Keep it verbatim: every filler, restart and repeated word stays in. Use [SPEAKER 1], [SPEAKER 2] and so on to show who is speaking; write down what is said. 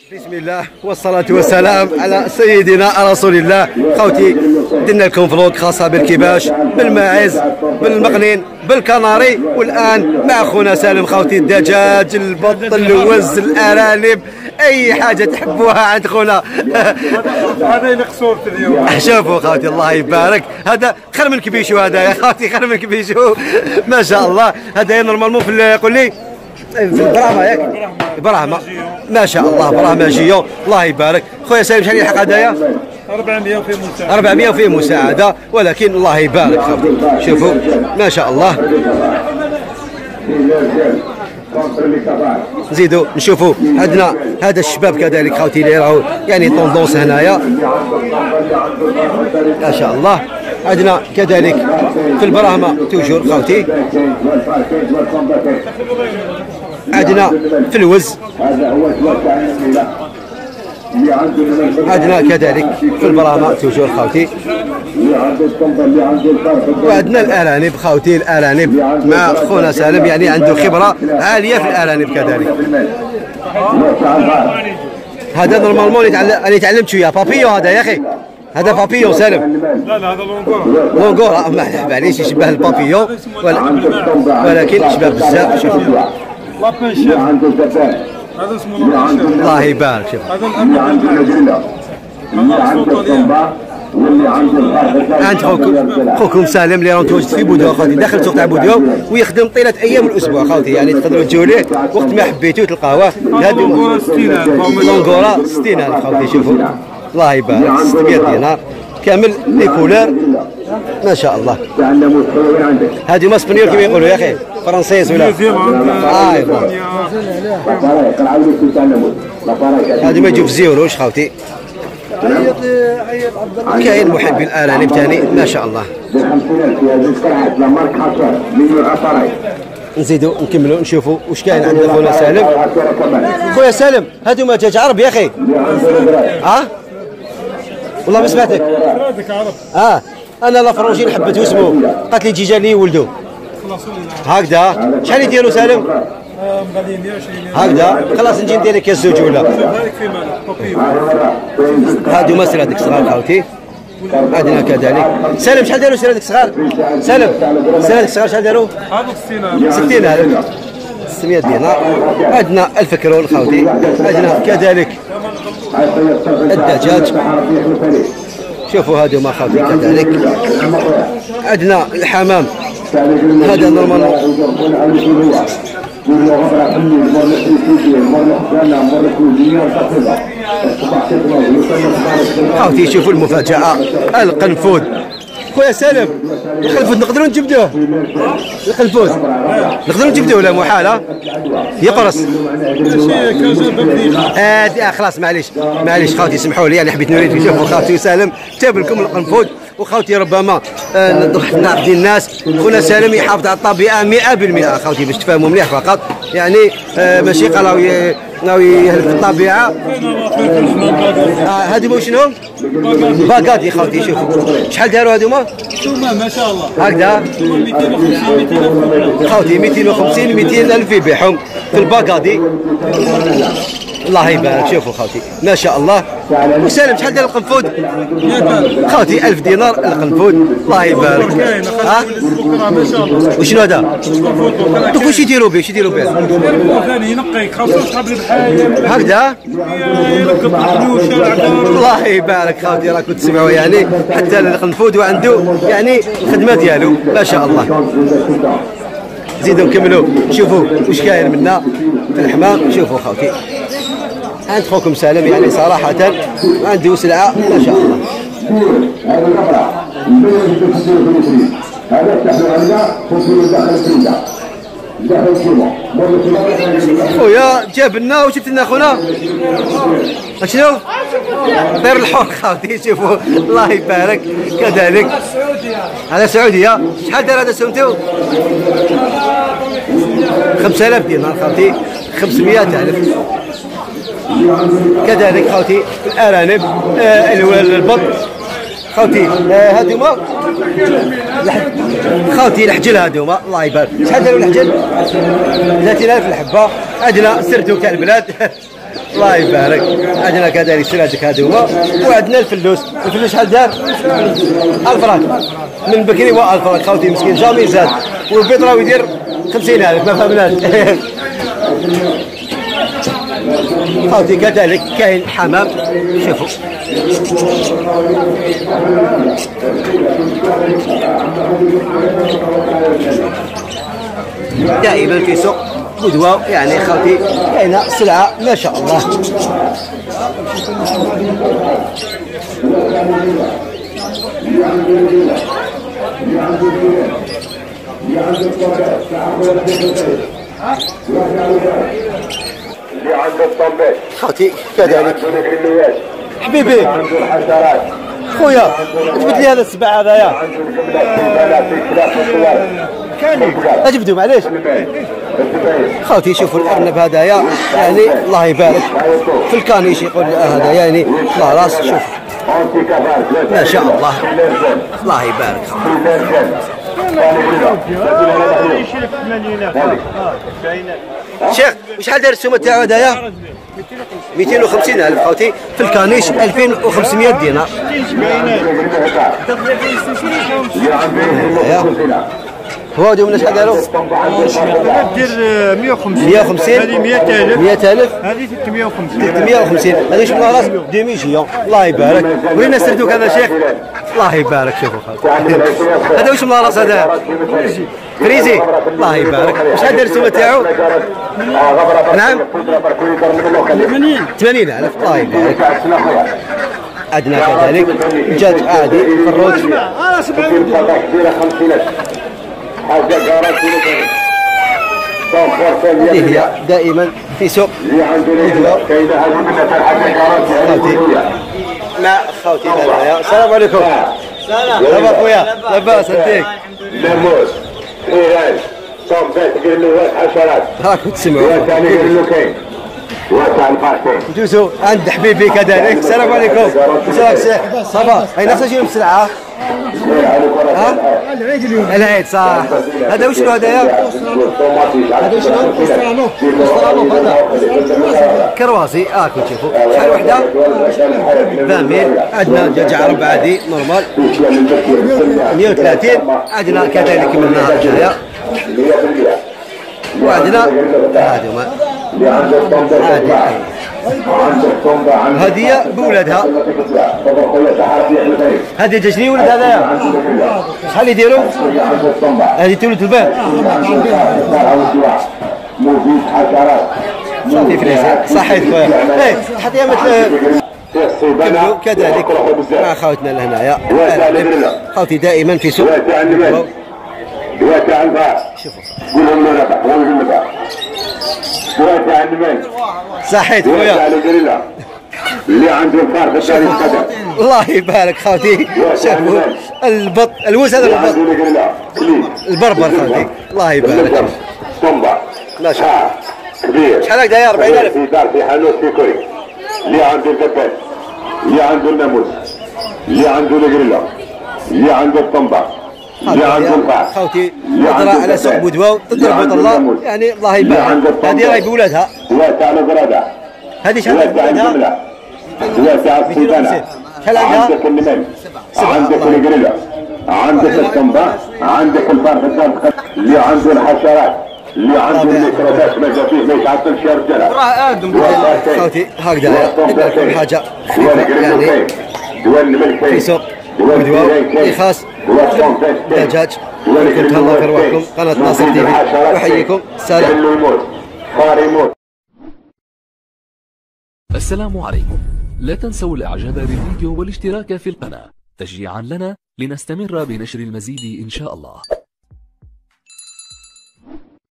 [SPEAKER 1] بسم الله والصلاة والسلام على سيدنا رسول الله. خوتي درنا لكم فلوق خاصة بالكباش، بالماعز، بالمقنين، بالكناري، والآن مع خونا سالم. خوتي الدجاج، البط، اللوز، الأرانب، أي حاجة تحبوها عند خونا.
[SPEAKER 2] هذا اللي قصورت اليوم.
[SPEAKER 1] شوفوا خوتي الله يبارك، هذا خير من كبيشو، هذا يا خوتي خير من كبيشو ما شاء الله. هذا نورمالمون في قول لي في البراهمة ياك؟ براهمة ما شاء الله، براهمة جيو الله يبارك. خويا سالم شحال يلحق هدايا؟
[SPEAKER 2] أربعمائة وفيه مساعدة.
[SPEAKER 1] أربعمائة وفيه مساعدة، ولكن الله يبارك خوتي. شوفوا ما شاء الله. نزيدوا نشوفوا عندنا هذا الشباب كذلك خوتي اللي راهو يعني طوندونس هنايا ما شاء الله. عندنا كذلك في البراهمة توجور خوتي، عندنا في الوز، عندنا كذلك في البراهمة توجور خوتي، وعندنا الارانب خوتي. الارانب مع خونا سالم يعني عنده خبرة عالية في الارانب كذلك. هذا نورمالمون انا تعلمت شوية بابيو هذا يا اخي، هذا بابيو سالم.
[SPEAKER 2] لا لا هذا لونغور.
[SPEAKER 1] لونغور معليش يشبه البابيو ولكن يشبه بزاف. شوف
[SPEAKER 2] لابين شيف هذا اسمه لابين شيف.
[SPEAKER 1] الله يبارك. شوف
[SPEAKER 2] هذا الأمر
[SPEAKER 1] عند خوكم خوكم سالم اللي راه متواجد في بودوا خوتي داخل سوق تاع بودوا، ويخدم طيله ايام الاسبوع خوتي، يعني تقدروا تجوا ليه وقت ما حبيتوا تلقاوه.
[SPEAKER 2] لونغورا ستين ألف.
[SPEAKER 1] لونغورا ستين ألف خوتي. شوفوا الله يبارك، ستمائة دينار كامل لي كولور ما شاء الله. هذه ما اسبانيول كيما يقولوا يا اخي، فرنسيس ولا اه هذه ما يجوا في الزيروش خوتي. كاين محبي الارانب ثاني ما شاء الله. نزيدوا نكملوا نشوفوا واش كاين عند خونا سالم. خويا سالم هذوما دجاج عرب يا اخي؟ اه والله ما سمعتك.
[SPEAKER 2] هذاك عرب.
[SPEAKER 1] اه انا لافرونجي حبته اسمه، قالت لي جي جاني يولدوا هكذا. شحال يديروا سالم؟
[SPEAKER 2] مغاديين مائة وعشرين.
[SPEAKER 1] هكذا خلاص نجي ندير لك الزوج ولا
[SPEAKER 2] هذيك في مالك بابيو.
[SPEAKER 1] هادو ما سير هذيك صغار خوتي. عندنا كذلك سالم شحال داروا سير هذيك صغار؟ سالم سير هذيك صغار شحال داروا؟
[SPEAKER 2] هذا ستين ألف.
[SPEAKER 1] ستين ألف ستمائة دينار. عندنا الفكرون خوتي. عندنا كذلك الدجاج. شوفوا هادو ما خوتي كذلك. عندنا الحمام هذا نورمالمون خوتي. شوفوا المفاجأة القنفذ. خويا سالم القنفذ نقدروا نجبدوه؟ القنفذ نقدروا نجبدوه ولا محالة؟ يقرص. اه خلاص معليش معليش خوتي سمحوا لي، انا حبيت نوريكم. شوفوا خوتي سالم جاب لكم القنفذ. وخوتي ربما نضحك نعرف ديال الناس خونا سالم يحافظ على الطبيعه مئة بالمئة خوتي باش تفهموا مليح فقط، يعني آه ماشي قالوا ناوي يهلك الطبيعه. هذه آه شنو؟ باكادي خوتي. شوفوا شحال داروا هذوما؟
[SPEAKER 2] ثم ما شاء الله
[SPEAKER 1] هكذا خوتي مئتين وخمسين مئتين ألف يبيعهم في الباكادي. الله يبارك. شوفوا خوتي ما شاء الله. وسالم شحال دار القنفذ؟ خوتي ألف دينار القنفذ. الله يبارك. ها
[SPEAKER 2] ما شاء الله.
[SPEAKER 1] وشنو هذا؟ دوك واش يديروا به؟ واش يديروا به؟
[SPEAKER 2] ثاني ينقي خاصو قبل الحايل
[SPEAKER 1] هكذا. الله يبارك خوتي راكم تسمعوا يعني حتى القنفذ وعنده يعني الخدمه ديالو ما شاء الله. زيدوا نكملوا نشوفوا واش كاين منا في الحمام. شوفوا خوتي عند خوكم سالم يعني صراحة عنده سلعة ما شاء الله. خويا جاب لنا وجبت لنا خونا شنو؟ طير الحوت خوتي. شوفوا الله يبارك كذلك. هذا سعودية. شحال دار هذا سمتو؟ خمسة آلاف دينار خوتي. خمسمائة ألف كذلك خوتي. الأرانب آه البط خوتي. آه هذوما خوتي الحجل هذوما الله يبارك. شحال داروا الحجل؟ ثلاثين ألف الحبة. عندنا سردو تاع البلاد الله يبارك. عندنا كذلك سلاتك هذو هما، وعندنا الفلوس. الفلوس شحال دار؟ ألف فرانك من بكري هو ألف فرانك خوتي مسكين جامي زاد، والبيض راه يدير خمسين ألف ما فهمناش. خوتي كذلك كاين حمام شوفوا دائما في سوق بدوة يعني خوتي كاينه سلعه ما شاء الله.
[SPEAKER 3] اللي عنده الطنبات
[SPEAKER 1] خوتي كذلك حبيبي
[SPEAKER 3] عنده الحشرات
[SPEAKER 1] خويا جبت لي هذا السبع هذايا
[SPEAKER 3] عنده الجملات في خلاف الصور كامل
[SPEAKER 1] اجبدوا معليش خوتي. شوفوا الارنب هذايا يعني الله يبارك في الكانيش يقول هذا يعني الله راس. شوف ما شاء الله الله يبارك شيخ. وشحال داير السومه تاعو هذايا؟ مئتين وخمسين ألف خوتي. في الكانيش ألفين وخمسمائة دينار. هو هادو من شحال داروا؟
[SPEAKER 2] دير مئة وخمسين
[SPEAKER 1] مئة وخمسين
[SPEAKER 2] هذه مئة ألف
[SPEAKER 1] مئة ألف
[SPEAKER 2] هذه ثلاثمئة وخمسين
[SPEAKER 1] ثلاثمئة وخمسين. هذا شوف راس ديميجيون الله يبارك. ورينا السردوك هذا شيخ الله يبارك. شوفوا هذا واش من راس هذا؟ فريزي الله يبارك. وشحال داير السومه تاعو؟ نعم ثمانين ألف الله يبارك. عندنا كذلك دجاج عادي في الروج اللي هي دائما في سوق مع خوتي هذايا. السلام عليكم. سلام خويا لاباس انتيك؟
[SPEAKER 3] ناموس خيران صوفات قرنوات حشرات
[SPEAKER 1] راكم تسمعوا
[SPEAKER 3] واسع الفارسين
[SPEAKER 1] دوزو عند حبيبي كذلك. السلام عليكم. مساك شيخ صباح. اي نفس الشيء السلعه ها العيد اليوم العيد صح. هذا وشنو هذايا؟ هذا وشنو؟ استرالوف هذا كرواسي. اه كنت تشوفوا شحال وحده؟ ثمانين. عندنا دجاج عرب عادي نورمال مئة وثلاثين. عندنا كذلك من هنايا وعندنا هذوما عادي. هذه بولدها هذه تجري ولد هذايا شحال يديروا؟ هذه تولد الباب صافي فريزي صحيت خويا. ايه حطيها مثل كملوا كذلك مع خوتنا لهنايا خوتي دائما في سوق. شوفوا صحيت خويا
[SPEAKER 3] اللي عنده الفار في القدم
[SPEAKER 1] الله يبارك خوتي. شوفوا البط الوس هذا البط البربر خوتي الله يبارك. ما شاء الله
[SPEAKER 3] كبير
[SPEAKER 1] شحال داير؟ أربعين ألف
[SPEAKER 3] في دار في حانوت في كوي. اللي عنده الدبان اللي عنده الناموس اللي عنده القريله اللي عنده الطنبه اللي عنده الفار
[SPEAKER 1] خوتي تضرب على سوق بودواو تضرب الله يعني الله يبارك. هذه راهي بولادها
[SPEAKER 3] واسع القراده
[SPEAKER 1] هذه شحال بولادها؟
[SPEAKER 3] واسع السيبانه.
[SPEAKER 1] شحال عندها؟
[SPEAKER 3] عندك النمل عندك القريله عندك الطنبه عندك الفار في الدار اللي عنده الحشرات اللي عنده الميكروبات ما جا فيه ما يتعطلش يا رجاله.
[SPEAKER 1] خوتي هكذا ندير لكم حاجه خفيفه يعني في سوق بدواو اللي خاص دجاج. كنت الله في رواحكم قناه ناصر تي في احييكم. السلام.
[SPEAKER 4] السلام عليكم. لا تنسوا الاعجاب بالفيديو والاشتراك في القناه تشجيعا لنا لنستمر بنشر المزيد ان شاء الله.